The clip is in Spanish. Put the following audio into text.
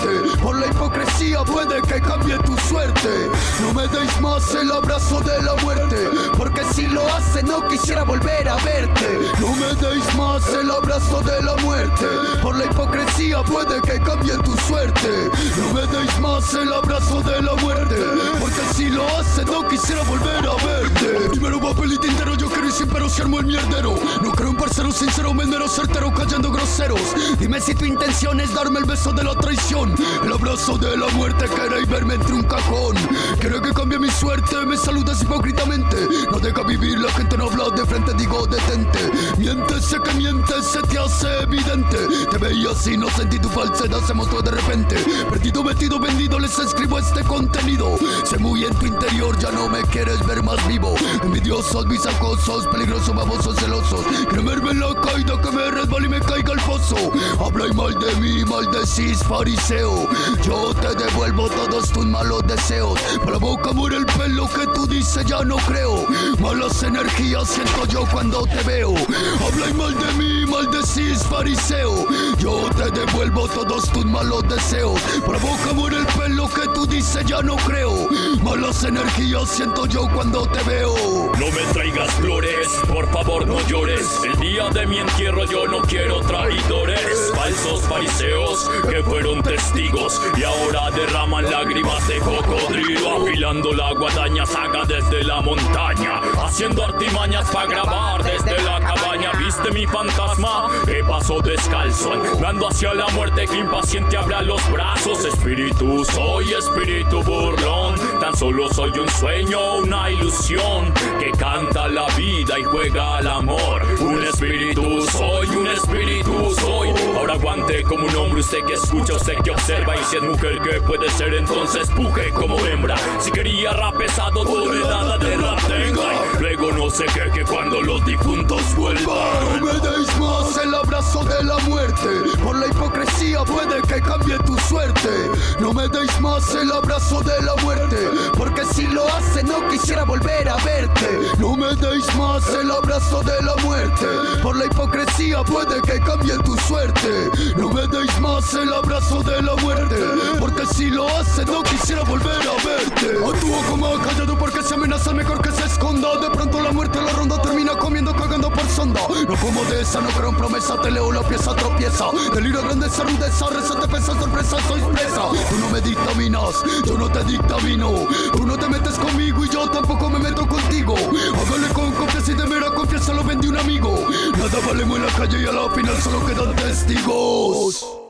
muerte. Por la hipocresía puede que cambie tu suerte. No me deis más el abrazo de la muerte, porque si lo hace no quisiera volver a verte. No me deis más el abrazo de la muerte. Por la hipocresía puede que cambie tu suerte. No me deis más el abrazo de la muerte, porque si lo hace no quisiera volver a verte. Primero papel y tintero, yo quiero y sin pero se armó el mierdero. No creo un parcero sincero, mendero certero, callando groseros. Dime si tu intención es darme el beso de la traición, el abrazo de la muerte. Queréis verme entre un cajón, quiere que cambie mi suerte. Me saludas hipócritamente, no deja vivir, la gente no habla de frente, digo detente. Mientes, sé que mientes, se te hace evidente. Te veía así, no sentí tu falsedad, se mostró de repente. Perdido, metido, vendido, les escribo este contenido. Sé muy en tu interior, ya no me quieres ver más vivo. Envidiosos, mis acosos, peligrosos, babosos, celosos. Quieren verme en la caída, que me resbale y me caiga al foso. Habláis mal de mí, maldecís, fariseo. Yo te devuelvo todos tus malos deseos. Por la boca muere el pelo, que tú dices ya no creo. Malas energías siento yo cuando te veo. Habláis mal de mí, maldecís, fariseo. Yo te devuelvo todos tus malos deseos. Por la boca muere el pelo, que tú dices ya no creo. Malas energías siento yo cuando te veo. No me traigas flores, por favor no llores. El día de mi entierro yo no quiero traidores. Falsos fariseos que fueron testigos y ahora derraman lágrimas de cocodrilo. Afilando la guadaña, saga desde la montaña, haciendo artimañas para grabar desde la cabaña. ¿Viste mi fantasma? Que pasó descalzo, andando hacia la muerte, que impaciente abra los brazos. Espíritu, soy espíritu burlón, tan solo soy un sueño, una ilusión que canta la vida y juega al amor. Un espíritu soy, un espíritu soy. Ahora aguante como un hombre, usted que escucha, usted que observa. Y si es mujer, ¿qué puede ser? Entonces puje como hembra. Si quería rap pesado, tolerada de rap tenga. Luego no se queje cuando los difuntos vuelvan. No me deis más el abrazo de la muerte. Por la hipocresía puede que cambie tu suerte. No me deis más el abrazo de la muerte, porque si lo hace no quisiera volver a verte. No me deis más el abrazo de la muerte. Por la hipocresía puede que cambie tu suerte. No me deis más el abrazo de la muerte, porque si lo hace no quisiera volver a verte. Actúo como callado porque se amenaza, mejor que se esconda. De pronto la muerte la ronda termina comiendo, cagando por sonda. No como de esa, no creo en promesa, te leo la pieza, tropieza. Delirio, grandeza, rudeza, reza, te pesa, sorpresa, soy presa. Tú no me dictaminas, yo no te dictamino. Tú no te metes conmigo y yo tampoco me meto contigo. Hágale con confianza y de mera confianza lo vendí un amigo. Nada valemos en la calle y a la final solo quedan testigos.